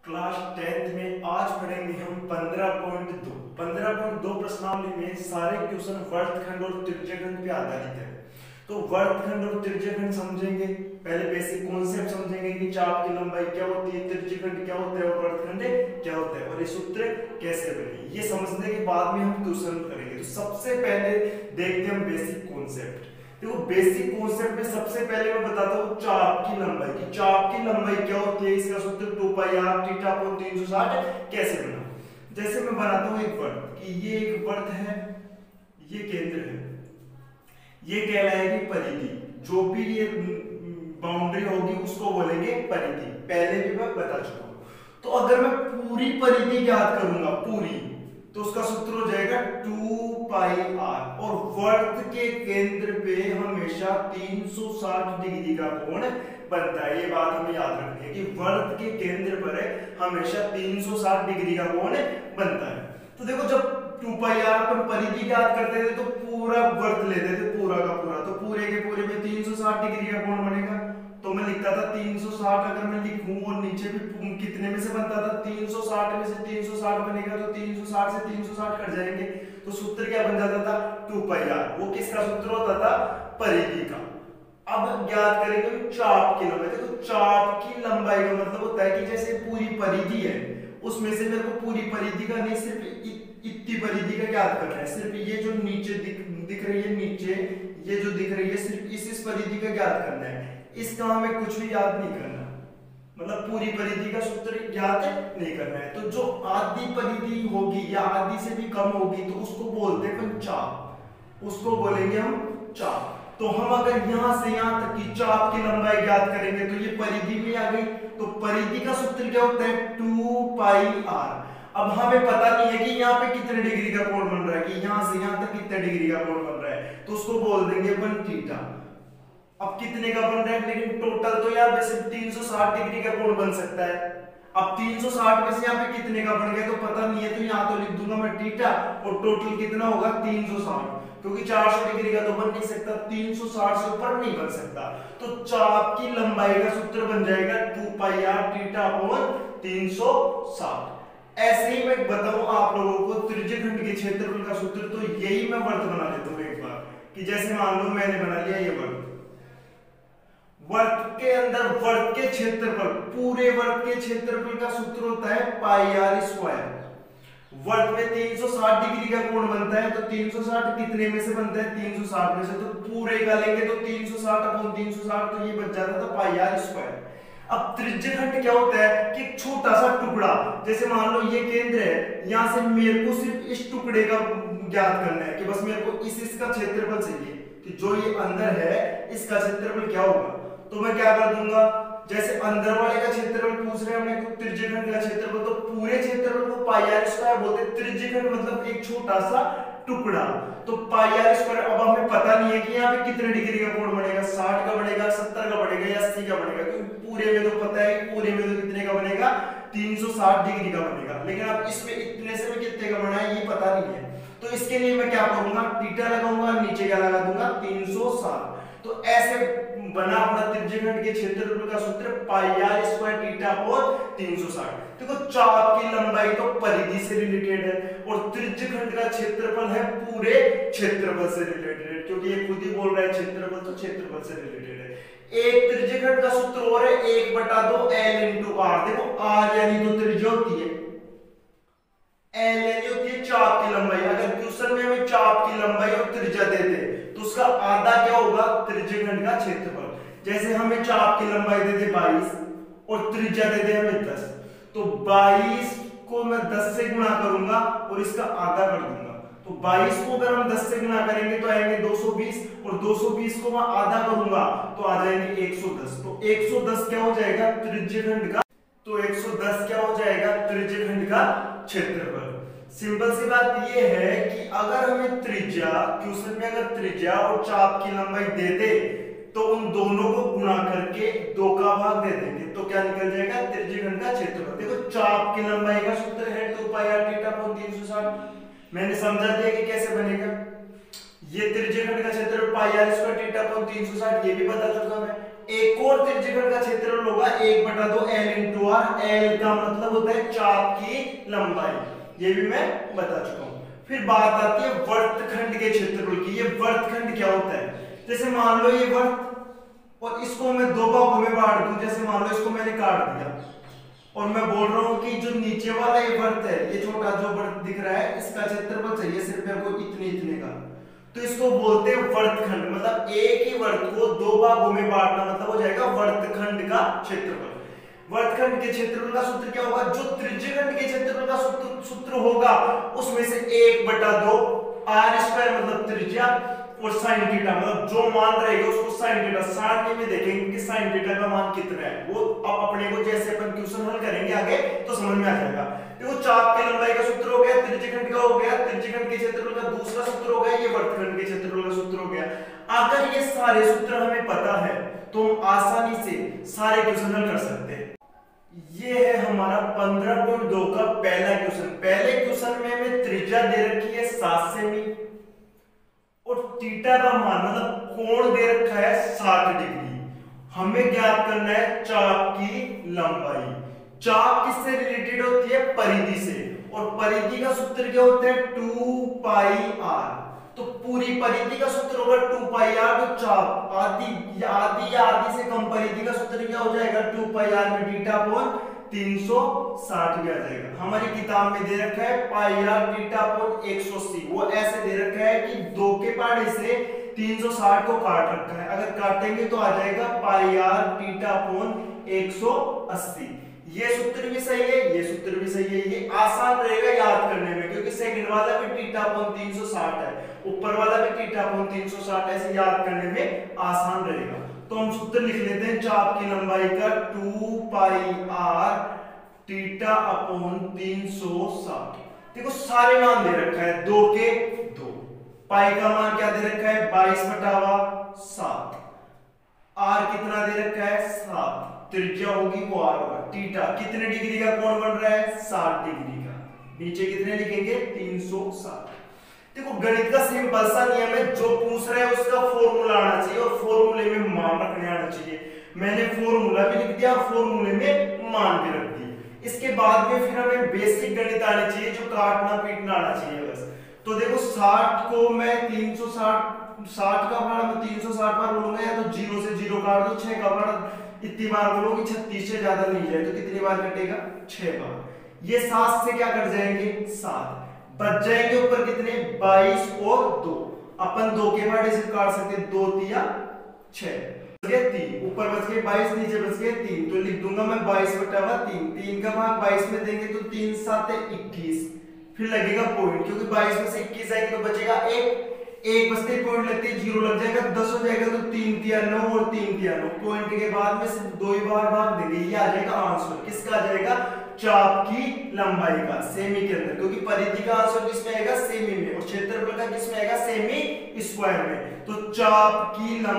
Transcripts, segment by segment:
Class 10th में आज पढ़ेंगे हम 15.2 प्रश्नावली में सारे क्वेश्चन वर्गखंड और त्रिज्यखंड पे आधारित है। तो वर्गखंड और त्रिज्यखंड समझेंगे, पहले बेसिक कॉन्सेप्ट समझेंगे कि चाप की लंबाई क्या होती है, त्रिज्यखंड क्या होता है और वर्गखंड क्या होता है और ये सूत्र कैसे बने, ये समझने के बाद में हम क्वेश्चन करेंगे। तो सबसे पहले देखते हैं हम बेसिक कॉन्सेप्ट। देखो बेसिक कॉन्सेप्ट में सबसे पहले मैं बताता हूँ चाप की लंबाई की। चाप की लंबाई क्या होती है, इसका सूत्र 2 पाई r थीटा अपॉन 360 कैसे बना। जैसे मैं बनाता हूँ एक वृत्त कि ये एक वृत्त है, ये केंद्र है, ये कहलाएगी परिधि। जो भी ये बाउंड्री होगी उसको बोलेंगे परिधि, पहले भी मैं बता चुका हूँ। तो अगर मैं पूरी परिधि ज्ञात करूंगा पूरी, तो उसका सूत्र हो जाएगा 2 पाई r और वृत्त के केंद्र पे हमेशा 360 डिग्री का कोण बनता है। ये बात हमें याद रखनी है कि वृत्त के केंद्र पर हमेशा 360 डिग्री का कोण बनता है। तो देखो जब 2 पाई r अपन परिधि ज्ञात करते थे तो पूरा वृत्त लेते थे, पूरा का पूरा, तो पूरे के पूरे में 360 डिग्री का कोण बनेगा। तो मैं लिखता था 360, अगर मैं लिखूं और नीचे भी कितने में से बनता था, 360 में से 360 बनेगा, तो 360 से 360 कट जाएंगे, तो सूत्र क्या बन जाता था 2 पाई r। वो किसका सूत्र होता था, परिधि का। अब ज्ञात करेंगे चाप की लंबाई। देखो चाप की लंबाई का मतलब होता है कि जैसे पूरी परिधि है उसमें से मेरे को पूरी परिधि का नहीं, सिर्फ इतनी परिधि का ज्ञात करना है। सिर्फ ये जो नीचे दिख रही है, नीचे ये जो दिख रही है, सिर्फ इस परिधि का ज्ञात करना है। इसका हमें कुछ भी याद नहीं करना, मतलब पूरी परिधि का सूत्र याद नहीं करना है। तो जो आधी परिधि होगी या आधी से भी कम होगी तो उसको बोलते हैं चाप, उसको बोलेंगे हम चाप। तो हम अगर यहां से यहां तक की चाप की लंबाई ज्ञात करेंगे तो ये परिधि में आ गई। तो परिधि का सूत्र क्या होता है 2 पाई r। अब हमें पता नहीं है कि यहाँ पे कितने डिग्री का कोण बन रहा है, कि यहां से यहां तक कितने डिग्री का कोण बन रहा है, तो उसको बोल देंगे 1 थीटा। अब कितने का बन रहा है, लेकिन टोटल तो यार वैसे 360 डिग्री का कोण बन सकता है। अब 360 में से यहाँ पे कितने का बन गया तो पता नहीं है, तो यहाँ तो लिख दूंगा मैं थीटा और टोटल कितना होगा 360, क्योंकि 400 डिग्री का तो बन नहीं सकता, 360 से ऊपर नहीं बन सकता। तो चाप की लंबाई का सूत्र बन जाएगा 2 पाई r थीटा अपॉन 360। ऐसे ही मैं बताऊं आप लोगों को त्रिज्यखंड के क्षेत्रफल का सूत्र, तो यही मैं वृत्त बना लेता हूं एक बार, कि जैसे मान लो मैंने बना लिया ये वृत्त। वृत्त के अंदर वृत्त के क्षेत्रफल, पूरे वृत्त के क्षेत्रफल का सूत्र होता है पाई r स्क्वायर। वृत्त में 360 डिग्री का कोण बनता है, तो 360 कितने में से बनता है 360 में से, तो पूरे का लेंगे तो 360 अपॉन 360, तो ये बच जाता था पाई r स्क्वायर। अब त्रिज्यखंड क्या होता है कि छोटा सा टुकड़ा, जैसे मान लो ये केंद्र है, यहां से मेरे को सिर्फ इस टुकड़े का ज्ञात करना है कि बस मेरे को इसका क्षेत्रफल चाहिए कि जो ये अंदर है इसका क्षेत्रफल क्या होगा। तो मैं क्या कर दूंगा, जैसे अंदर वाले का क्षेत्रफल पूछ रहे हैं हमने त्रिज्यखंड का क्षेत्रफल, तो पूरे क्षेत्रफल को पाई r स्क्वायर बोलते हैं। त्रिज्यखंड मतलब एक छोटा सा टुकड़ा, तो पाई r स्क्वायर। अब हमें पता नहीं है कि यहाँ पे कितने डिग्री का कोण बनेगा, 60 का बनेगा, 70 का बनेगा या 80 का बनेगा, क्योंकि पूरे में तो पता है कि पूरे में तो कितने का बनेगा 360 डिग्री का बनेगा, लेकिन अब इसमें इतने से भी कितने का बना है ये पता नहीं है। तो इसके लिए मैं क्या करूंगा, थीटा लगाऊंगा, नीचे क्या लगा दूंगा 360। तो ऐसे बना अपना त्रिज्यखंड के क्षेत्रफल का सूत्र pi r square theta upon 360। देखो चाप की लंबाई तो परिधि से रिलेटेड है और त्रिज्यखंड का क्षेत्रफल है पूरे क्षेत्रफल से रिलेटेड, क्योंकि ये खुद ही बोल रहा है क्षेत्रफल, तो क्षेत्रफल से रिलेटेड है। एक त्रिज्यखंड का सूत्र और है 1/2 l इंटू r। देखो r यानी तो त्रिज्या होती है, l यानी होती है चाप की लंबाई। अगर क्वेश्चन में हमें चाप की लंबाई और त्रिज्या देते तो उसका आधा क्या होगा त्रिज्यखंड का क्षेत्रफल। जैसे हमें चाप की लंबाई दे दे 22 और त्रिज्या दे दे हमें 10, तो 22 को मैं 10 से गुणा करूंगा और इसका आधा कर दूंगा। तो 22 को अगर हम 10 से गुणा करेंगे तो आएंगे 220 और 220 को मैं आधा करूंगा तो आ जाएंगे 110। तो 110 क्या हो जाएगा त्रिज्यखंड का, तो 110 क्या हो जाएगा त्रिज्यखंड का क्षेत्रफल। सिंपल सी बात ये है कि अगर हमें त्रिज्या, क्वेश्चन में अगर त्रिज्या और चाप की लंबाई दे दे तो उन दोनों को गुणा करके 2 का भाग दे देंगे, तो क्या निकल जाएगा त्रिज्यखंड का क्षेत्रफल। देखो चाप की लंबाई का सूत्र है 2 पाई r थीटा अपॉन 360। मैंने समझा दिया कि कैसे बनेगा। ये त्रिज्यखंड का क्षेत्रफल pi r square theta upon 360 ये भी बता चुका मैं। एक और त्रिज्यखंड का क्षेत्रफल होगा 1/2 L इंटू आर। एल का मतलब होता है चाप की लंबाई, ये भी मैं बता चुका हूं। फिर बात आती है वर्तखंड के क्षेत्रफल की। ये वर्तखंड क्या होता है? जैसे मान लो ये वर्त और इसको मैं दो भागों में बांट दूं, जैसे मान लो इसको मैंने काट दिया और मैं बोल रहा हूं कि जो नीचे वाला ये वर्त है, ये छोटा जो वर्त दिख रहा है, इसका क्षेत्रफल चाहिए सिर्फ मेरे को इतने का, तो इसको बोलते हैं वर्तखंड। मतलब एक ही वर्त को दो भागों में बांटना मतलब हो जाएगा वर्तखंड का क्षेत्रफल। वर्तखंड के क्षेत्रफल का सूत्र क्या होगा? जो त्रिज्यखंड के क्षेत्रफल का सूत्र होगा उसमें से 1/2 आर स्क्वायर मतलब त्रिज्या और साइन थीटा, मतलब जो मान रहेगा उसको साइन थीटा 60 में देखेंगे कि साइन थीटा का मान कितना है। वो अब अपने को जैसे अपन क्वेश्चन हल करेंगे आगे तो समझ में आ जाएगा। देखो चाप की लंबाई का सूत्र हो गया, त्रिज्यखंड का हो गया, त्रिज्यखंड के क्षेत्रफल का दूसरा सूत्र हो गया, ये वर्तखंड के क्षेत्रफल का सूत्र हो गया। अगर ये सारे सूत्र हमें पता है तो हम आसानी से सारे क्वेश्चन हल कर सकते हैं। ये है हमारा 15.2 का पहला क्वेश्चन। पहले क्वेश्चन में हमें त्रिज्या दे रखी है 7 सेमी और थीटा का मान मतलब कोण दे रखा है 60 डिग्री। हमें ज्ञात करना है चाप की लंबाई। चाप किससे रिलेटेड होती है? परिधि से, और परिधि का सूत्र क्या होता है? 2 पाई आर। तो पूरी परिधि का सूत्र होगा 2 पाई आर। तो चाप आधी आधी से कम परिधि का सूत्र क्या हो जाएगा? 2 पाई आर में थीटा अपॉन 360 भी आ जाएगा। हमारी किताब में दे रखा है पाई आर थीटा अपॉन 180। वो ऐसे दे रखा है कि 2 के पहाड़े से 360 को काट रखा है, अगर काटेंगे तो आ जाएगा पाई आर थीटा अपॉन 180। ये सूत्र भी सही है, ये सूत्र भी सही है। ये आसान रहेगा याद करने में क्योंकि सेकंड वाला भी थीटा अपॉन 360 है, ऊपर वाला भी थीटा अपॉन 360, ऐसे याद करने में आसान रहेगा। तो हम सूत्र लिख लेते हैं चाप की लंबाई का 2 पाई आर थीटा अपॉन 360। देखो सारे मान दे रखा है 2 के 2। पाई का मान क्या दे रखा है? 22/7। आर कितना दे रखा है? 7। त्रिज्या होगी वो आर होगा। थीटा कितने डिग्री का कोण बन रहा है? 60 डिग्री का। नीचे कितने लिखेंगे? 360। देखो गणित का सिंपल सा नियम है, जो पूछ रहा है उसका फॉर्मूला आना चाहिए और फॉर्मूले में मान रखने आना चाहिए। मैंने फॉर्मूला भी लिख दिया, फॉर्मूले में मान भी रख दिए। इसके बाद में फिर हमें बेसिक गणित आनी चाहिए, जो काटना पीटना आना चाहिए बस। तो देखो 60 को मैं 360 का भाड़ा मैं 360 बार बोलूंगा, या तो 0 से 0 काट दो, 6 का भाड़ा इतनी बार बोलोगे 36 से ज्यादा नहीं जाए तो कितनी बार कटेगा? 6 बार। ये 7 से क्या कट जाएंगे? 7 बच जाएंगे, ऊपर कितने? 22 और 2। अपन 2 के भाड़े से काट सकते, 2 तिया 6, 3 ऊपर बच गए 22, नीचे बच गए 3, तो लिख दूंगा मैं 22/3। 3 का भाग 22 में देंगे तो 3 7 21, फिर लगेगा पॉइंट, क्योंकि 22 में से 21 आएगा तो बचेगा 1 बचते पॉइंट लगते 0 लग जाएगा, 10 हो जाएगा, तो 3 तिया 9 और 3 तिया 9। पॉइंट के बाद में सिर्फ 2 ही बार भाग देंगे, ये आ जाएगा आंसर। किसका आ जाएगा? चाप की लंबाई का, सेमी के अंदर, क्योंकि परिधि का आंसर किसमें आएगा? सेमी में, और क्षेत्रफल का किसमें आएगा? सेमी स्क्वायर में। तो चाप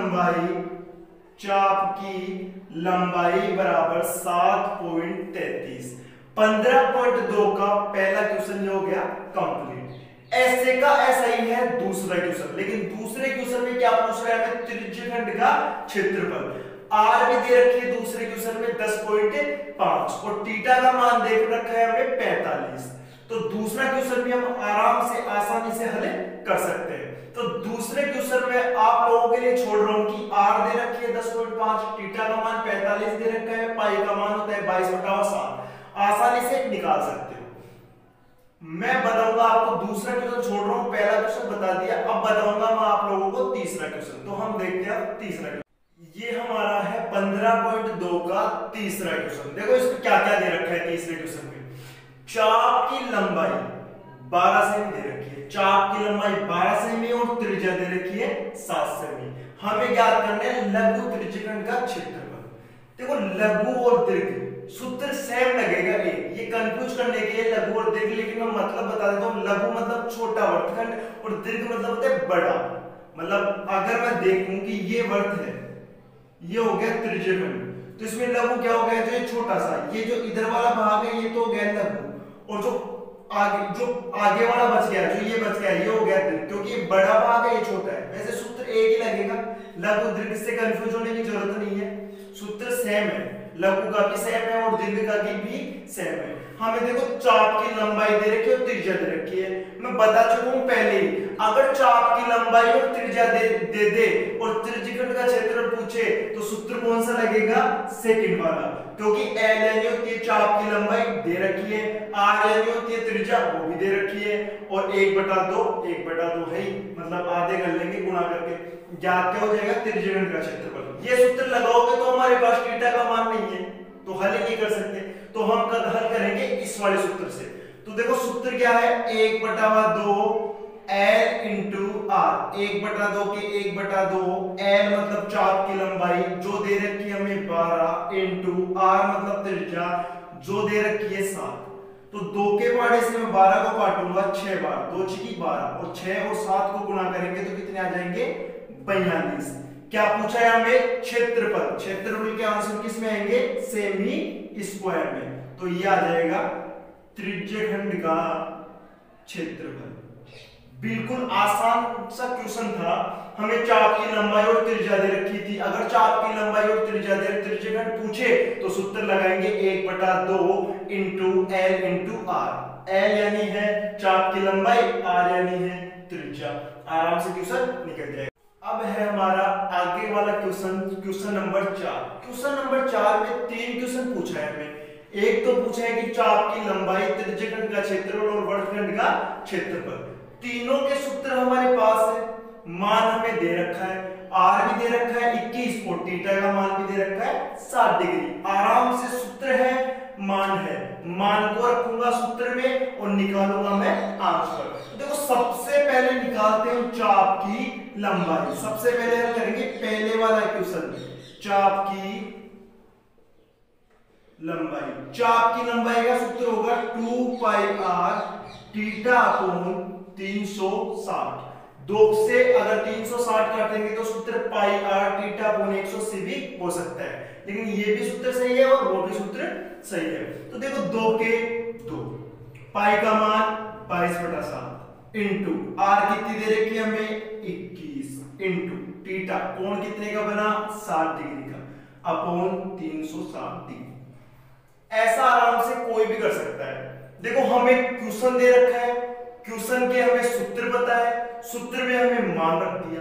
की लंबाई बराबर 7.33। 15.2 का पहला क्वेश्चन हो गया कंप्लीट। ऐसे का ऐसा ही है दूसरा क्वेश्चन, लेकिन दूसरे क्वेश्चन में क्या पूछ रहा है हमें? त्रिज्यखंड का क्षेत्रफल। आर भी दे रखी है दूसरे क्वेश्चन में 10.5 और थीटा का मान देख रखा है हमें 45। तो दूसरा क्वेश्चन भी हम आराम से आसानी से हल कर सकते हैं। तो दूसरे क्वेश्चन में आप लोगों के लिए छोड़ रहा हूं कि आर दे रखी है 10.5, थीटा का मान 45 दे रखा है, पाई का मान होता है 22/7, आसानी से निकाल सकते हो। मैं बताऊंगा आपको दूसरा क्वेश्चन, छोड़ रहा हूं, पहला क्वेश्चन बता दिया, अब बताऊंगा मैं आप लोगों को तीसरा क्वेश्चन। तो हम देखते हैं तीसरा क्वेश्चन। ये हमारा है 15.2 का तीसरा क्वेश्चन। देखो इसमें क्या क्या दे रखा है तीसरे क्वेश्चन में। चाप की लंबाई 12 सेमी दे रखी है, चाप की लंबाई 12 सेमी और त्रिज्या दे रखी है 7 सेमी। हमें ज्ञात करना है लघु त्रिज्यखंड का क्षेत्रफल। देखो लघु और दीर्घ सूत्र सेम लगेगा, ये कंफ्यूज करने के लिए लघु और दीर्घ, लेकिन मैं मतलब बता देता हूं। लघु मतलब छोटा वर्तखंड और दीर्घ मतलब होता है बड़ा। मतलब अगर मैं देखूं कि ये वर्त है, ये हो गया त्रिज्यखंड, तो इसमें लघु क्या हो गया? जो ये छोटा सा, ये जो इधर वाला भाग है ये तो हो गया लघु, और जो आगे वाला बच गया, जो ये बच गया, ये हो गया दीर्घ, क्योंकि ये बड़ा भाग है ये छोटा है। वैसे सूत्र एक ही लगेगा, लघु दीर्घ से कंफ्यूज होने की जरूरत नहीं है, सूत्र सेम है, लघु का भी सेम है और दीर्घ का भी सेम है। हमें देखो चाप की लंबाई दे रखी है और त्रिज्या दे रखी है, मैं बता चुका हूं पहले ही, अगर चाप की लंबाई और त्रिज्या दे और त्रिज्यखंड का क्षेत्रफल पूछे तो सूत्र कौन सा लगेगा, सेकंड वाला, क्योंकि एल यानी होती है चाप की लंबाई दे रखी है, आर यानी होती है त्रिज्या वो भी दे रखी है, और 1/2 है ही, मतलब आधे कर लेंगे गुणा करके, ज्ञात क्या हो जाएगा, त्रिज्यखंड का क्षेत्रफल। ये सूत्र लगाओगे तो हमारे पास थीटा का मान नहीं है तो हल ही नहीं कर सकते, तो हम कल हल करेंगे इस वाले सूत्र से। तो देखो सूत्र क्या है, 1/2 L इंटू आर, 1/2 के 1/2 L मतलब चाप की लंबाई जो दे रखी है हमें 12 इंटू आर मतलब त्रिज्या जो दे रखी है 7। तो 2 के पहाड़े से मैं 12 को काटूंगा 6 बार, 2 छकी 12 और 6 और 7 को गुणा करेंगे तो कितने आ जाएंगे, 42। क्या पूछा है हमें, क्षेत्रफल, क्षेत्रफल के आंसर किस में आएंगे, सेमी स्क्वायर में, तो ये आ जाएगा त्रिज्यखंड का क्षेत्रफल। बिल्कुल आसान सा क्वेश्चन था, हमें चाप की लंबाई और त्रिज्या दे रखी थी, अगर चाप की लंबाई और त्रिज्या दे त्रिज्यखंड पूछे तो सूत्र लगाएंगे 1/2 into L into R, L यानी है चाप की लंबाई, आर यानी है त्रिज्या, आराम से क्वेश्चन निकल जाएगा। अब है हमारा आगे वाला question, question number 4। Question number 4 में 3 क्वेश्चन पूछा है हमें, एक तो पूछा है कि चाप की लंबाई, त्रिज्यखंड का क्षेत्रफल और वर्गखंड का क्षेत्रफल, तीनों के सूत्र हमारे पास है, मान हमें दे रखा है, आर भी दे रखा है 21 और थीटा का मान भी दे रखा है 60 डिग्री, आराम से सूत्र है, मान है, मान को रखूंगा सूत्र में और निकालूंगा मैं आंसर। तो देखो सबसे पहले निकालते हैं चाप की लंबाई, सबसे पहले हम करेंगे पहले वाला क्वेश्चन, चाप की लंबाई, चाप की लंबाई का सूत्र होगा 2 पाई आर थीटा अपॉन 360, 2 से अगर 360 काटेंगे तो सूत्र पाई आर थीटा अपॉन 180 भी हो सकता है, लेकिन ये भी सूत्र सही है और वो भी सूत्र सही है। तो देखो 2 के 2, पाई का मान 22/7 इंटू आर कितनी दे रखी है हमें 21 इंटू थीटा कोण कितने का बना 60 डिग्री का अपॉन 360 डिग्री। ऐसा आराम से कोई भी कर सकता है। देखो हमें क्वेश्चन दे रखा है, क्वेश्चन के हमें सूत्र पता है, सूत्र में हमें मान रख दिया,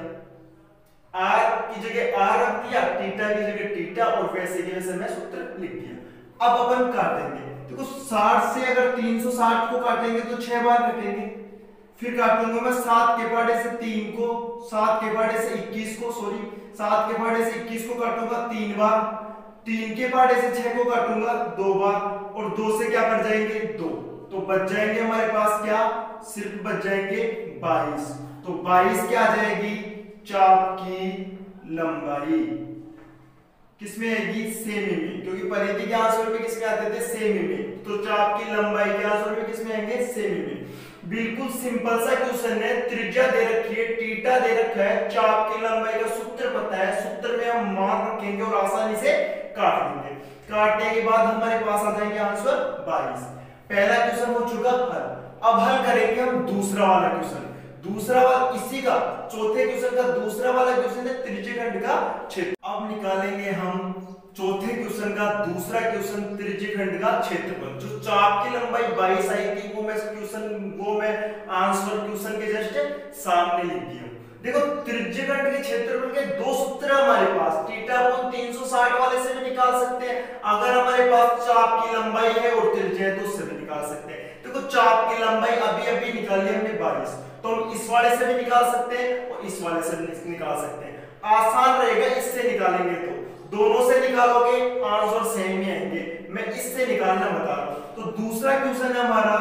आर की जगह आर रख दिया, थीटा की जगह थीटा और वैसे के वैसे मैं सूत्र लिख दिया। अब अपन काटेंगे, देखो 60 से अगर 360 को काटेंगे तो 6 बार कटेंगे, फिर काटूंगा मैं 7 के पहाड़े से 3 को, 7 के पहाड़े से 21 को, सॉरी 7 के पहाड़े से 21 को काटूंगा 3 बार, 3 के पहाड़े से 6 को काटूंगा 2 बार और 2 से क्या कट जाएंगे 2, तो बच जाएंगे हमारे पास क्या, सिर्फ बच जाएंगे 22। तो 22 क्या आ जाएगी, चाप की लंबाई किसमें आएगी, सेमी में, क्योंकि परिधि के आंसर में किसमें आते थे, सेमी में, तो चाप की लंबाई के आंसर में किसमें आएंगे, सेमी में। बिल्कुल सिंपल सा क्वेश्चन है, त्रिज्या दे रखी है, थीटा दे रखा है, चाप की लंबाई का सूत्र पता है, सूत्र में हम मान रखेंगे और आसानी से काट देंगे, काटने के बाद हमारे पास आ जाएंगे आंसर 22। पहला क्वेश्चन हो चुका हल। अब हल करेंगे हम दूसरा वाला क्वेश्चन, दूसरा वाला इसी का चौथे क्वेश्चन का दूसरा वाला क्वेश्चन है त्रिज्यखंड का क्षेत्र। अब निकालेंगे हम चौथे क्वेश्चन का दूसरा क्वेश्चन, त्रिज्यखंड का क्षेत्रफल। जो चाप की लंबाई 22 आई थी वो मैं आंसर क्वेश्चन के जस्ट सामने लिख दिया। देखो त्रिज्यखंड के क्षेत्रफल के दो सूत्र हमारे पास, थीटा अपॉन 360 वाले से भी निकाल सकते हैं, अगर हमारे पास चाप की लंबाई है और त्रिज्या है तो उससे भी निकाल सकते हैं। देखो चाप की लंबाई अभी निकाली हमने 22, तो हम इस वाले से भी निकाल सकते हैं और इस वाले से भी निकाल सकते हैं, आसान रहेगा इससे निकालेंगे तो, दोनों से निकालोगे आंसर सेम ही आएंगे, मैं इससे निकालना बता रहा हूं। तो दूसरा क्वेश्चन है हमारा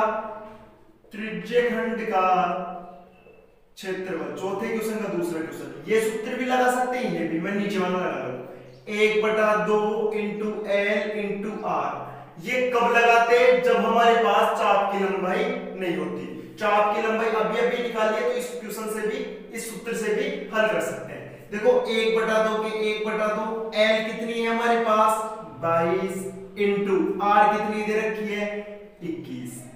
त्रिज्यखंड का क्षेत्रफल, चौथे क्वेश्चन का दूसरा क्वेश्चन, ये सूत्र भी लगा सकते हैं, ये भी मैं नीचे वाला लगा रहा हूं, 1/2 इंटू एल इंटू आर। ये कब लगाते हैं, जब हमारे पास चाप की लंबाई नहीं होती, चाप की लंबाई अभी निकालिए तो इस क्वेश्चन से भी, इस सूत्र से भी हल कर सकते हैं। देखो 1/2 के 1/2 एल कितनी है हमारे पास 22 इंटू आर कितनी दे रखी है 21,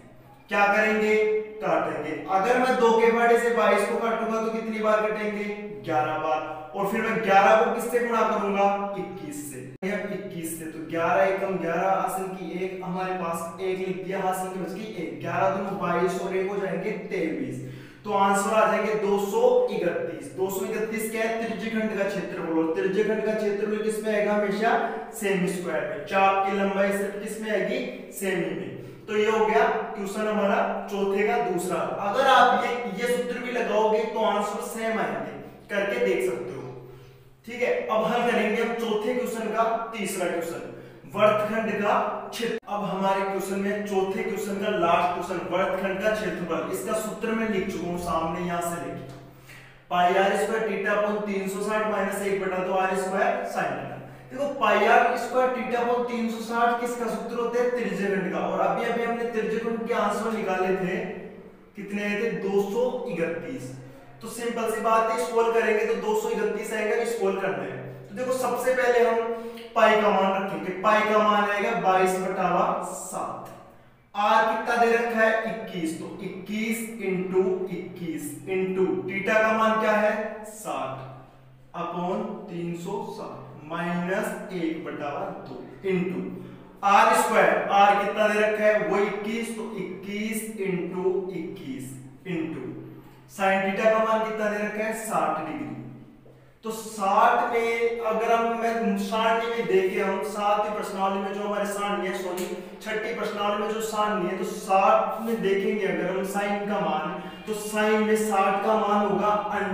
क्या करेंगे, काटेंगे। अगर मैं 2 के पहाड़े से 22 को काटूंगा तो कितनी बार कटेंगे, 11 बार। और फिर मैं 11 को किससे गुणा करूंगा, 21 से। 21 से तो 11 एकम 11 हासिल की 1, हमारे पास 1 लिख दिया, हासिल की बच गई 1। 11 दूनी 22 और 1 हो जाएंगे 23। तो आंसर आ जाएंगे 231। 231 क्या है, त्रिज्यखंड का क्षेत्रफल। और त्रिज्यखंड का क्षेत्रफल किसमें आएगा, हमेशा सेमी स्क्वायर में। चाप की लंबाई सिर्फ किसमें आएगी, सेमी में। तो ये हो गया क्वेश्चन हमारा चौथे का दूसरा। अगर आप ये सूत्र भी लगाओगे तो आंसर सेम आएंगे, करके देख सकते हो। ठीक है, अब हल करेंगे हम चौथे क्वेश्चन का तीसरा क्वेश्चन, वर्तखंड का क्षेत्र। अब हमारे क्वेश्चन में चौथे क्वेश्चन का लास्ट क्वेश्चन, वर्तखंड का क्षेत्रफल। इसका सूत्र मैं लिख चुका हूं सामने, यहां से लिखिए, pi R square theta upon 360 माइनस 1 बटा 2 आर स्क्वायर sin थीटा। देखो pi R square theta upon 360 किसका सूत्र होता है, त्रिज्यखंड का। और अभी अभी हमने त्रिज्यखंड के आंसर निकाले थे, कितने आए थे, 231। तो सिंपल सी बात है, सोल्व करेंगे तो 231 आएगा, ये सोल्व करना है। तो देखो सबसे पहले हम पाई का मान रखेंगे। पाई का मान आएगा 22/7। आर कितना दे रखा है, 21। तो 21 इंटू 21 इंटू थीटा का मान क्या है, 60 upon 360 minus 1/2 into R square. R कितना दे रखा है, वो 21। तो 21 इंटू 21 इंटू साइन थीटा का मान कितना दे रखा है, 60 डिग्री। तो 60 में अगर हम सारणी में देखें, हम 7वीं प्रश्नावली में जो हमारे सारणी है, सॉरी 6ठी प्रश्नावली में जो सारणी है, तो 60 में देखेंगे अगर हम साइन का मान, तो साइन में 60 का मान होगा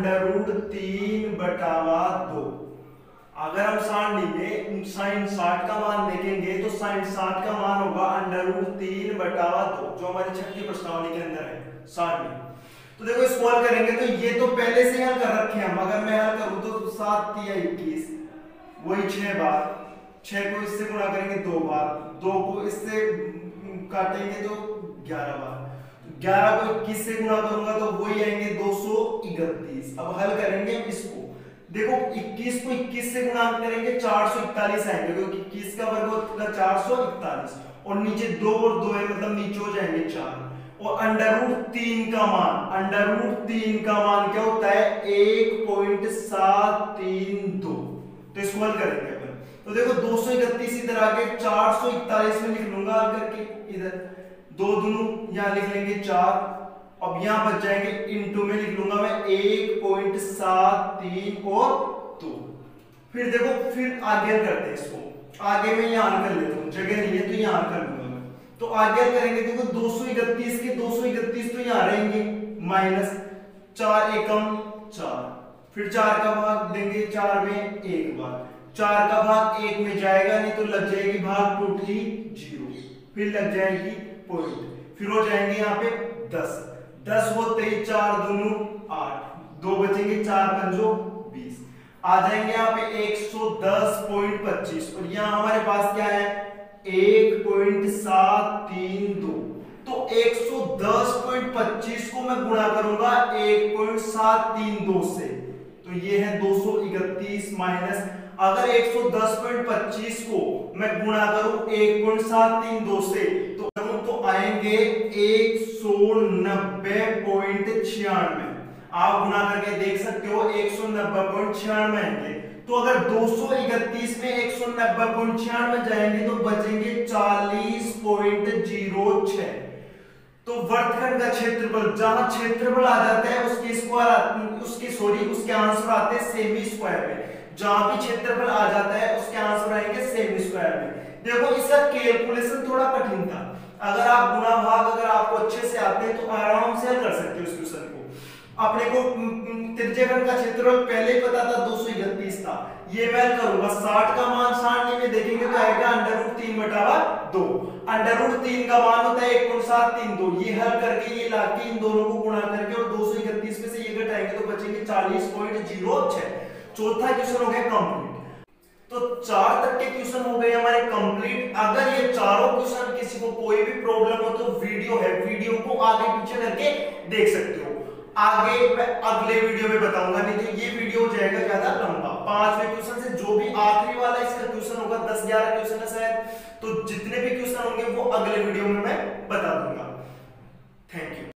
√3/2। अगर हम सारणी में साइन 60 का मान देखेंगे तो साइन 60 का मान होगा √3/2, जो हमारी 6ठी प्रश्नावली के अंदर है सारणी। तो देखो इसको हल करेंगे तो ये तो पहले से हल कर रखे हैं हम। अगर मैं हल करूं तो 7 या 21, वही 6 बार, 6 को इससे गुणा करेंगे 2 बार, 2 को इससे काटेंगे तो 11 बार, 11 को 21 से गुणा करूंगा तो वही आएंगे 231। अब हल करेंगे इसको। देखो 21 को 21 से गुणा करेंगे 441 आएंगे, क्योंकि 21 का वर्ग होगा 441। और नीचे 2 और 2 है, मतलब नीचे हो जाएंगे 4। और √3 का मान, √3 का मान क्या होता है, 1.732। तो इसको हल करेंगे अपन। तो देखो 231 इधर आके 441 में लिख लूंगा हल करके, इधर 2 दूनों यहां लिख लेंगे 4। अब यहां बच जाएंगे, इनटू में लिख लूंगा मैं 1.73 और 2। फिर देखो फिर आगे करते हैं इसको। आगे मैं यहां कर लेता हूं, जगह नहीं है तो यहां कर लूंगा। तो आगे करेंगे, देखो 231 के 231 तो यहां रहेंगे, माइनस 4 एकम 4, फिर 4 का भाग देंगे 4 में 1 बार, 4 का भाग 1 में जाएगा नहीं तो लग जाएगी भाग टोटली 0, फिर लग जाएगी पॉइंट, फिर हो जाएंगे यहाँ पे 10। 10 होते ही 4 दूनों 8, 2 बचेंगे, 4 पंजो 20, आ जाएंगे यहाँ पे 110.25। और यहाँ हमारे पास क्या है, 1.732। तो 110.25 को मैं गुणा करूंगा 1.732 से, तो ये है 231 माइनस, अगर 110.25 को मैं गुणा करूं 1.732 से तो आएंगे 190.96। आप गुणा करके देख सकते हो 190.96 आएंगे। तो अगर 231 में 190.96 जाएंगे तो बचेंगे 40.06। तो वर्तखंड का क्षेत्रफल, जहां क्षेत्रफल आ जाता है उसके आंसर आते हैं सेमी स्क्वायर में। जहां भी क्षेत्रफल आ जाता है उसके आंसर आएंगे सेमी स्क्वायर में। देखो इसका कैलकुलेशन थोड़ा कठिन था, अगर आप गुणा भाग अगर आपको अच्छे से आते हैं तो आराम से हल कर सकते हो इस क्वेश्चन को। अपने को त्रिज्यखंड का क्षेत्रफल पहले ही पता था 231 था, ये मैं करूंगा 60 का मान सारणी में देखेंगे तो आएगा √3/2। √3 का मान होता है 1.732, ये हल करके ये लाके इन दोनों को गुणा करके और 231 में से ये घटाएंगे तो बचेंगे 40.06। चौथा क्वेश्चन हो गया कंप्लीट। तो 4 तक के क्वेश्चन हो गए हमारे कंप्लीट। अगर ये चारों क्वेश्चन किसी को कोई भी प्रॉब्लम हो तो वीडियो है, वीडियो को आगे पीछे करके देख सकते हो। आगे मैं अगले वीडियो में बताऊंगा, नहीं तो ये वीडियो हो जाएगा ज्यादा लंबा। 5वें क्वेश्चन से जो भी आखिरी वाला इसका क्वेश्चन होगा, 10-11 क्वेश्चन है शायद, तो जितने भी क्वेश्चन होंगे वो अगले वीडियो में मैं बता दूंगा।